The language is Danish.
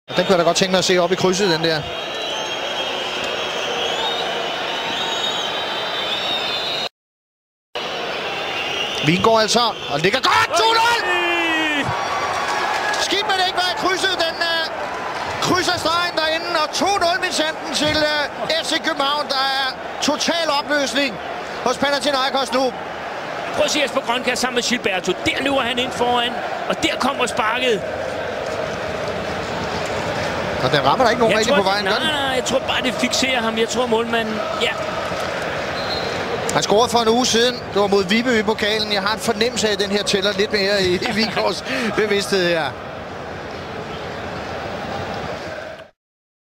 Den kunne jeg da godt tænke mig at se op i krydset, den der. Vingård altså, og ligger godt! 2-0! Skidt med det ikke var i krydset, den krydser stregen derinde, og 2-0 med sanden til FC København. Der er total opløsning hos Panathinaikos nu. Prøv at se Jesper Grønkjær sammen med Gilberto. Der løber han ind foran, og der kommer sparket. Og den rammer der ikke nogen rigtig på vejen, nej, jeg tror bare, det fikserer ham. Jeg tror, målmanden... Ja. Han scorede for en uge siden. Det var mod Viby i pokalen. Jeg har en fornemmelse af, at den her tæller lidt mere i Vingårds bevidsthed her.